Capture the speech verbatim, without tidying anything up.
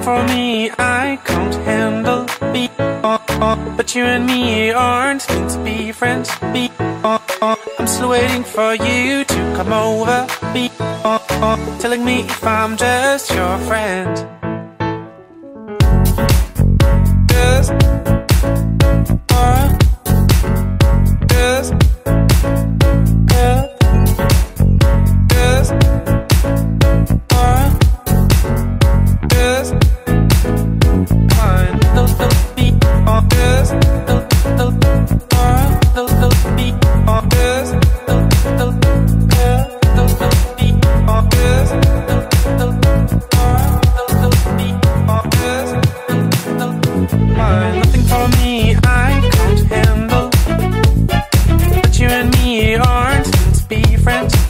for me I can't handle. Be uh, uh, but you and me aren't meant to be friends. Be uh, uh, I'm still waiting for you to come over. Be uh, uh, telling me if I'm just your friend. Just uh, just uh, just uh, just fine. The the beat uh, just the the uh, the the beat uh, just the the uh, the the beat uh, just the the uh, the the beat uh, just the the fine. Nothing for me I can't handle, but you and me aren't meant to be friends.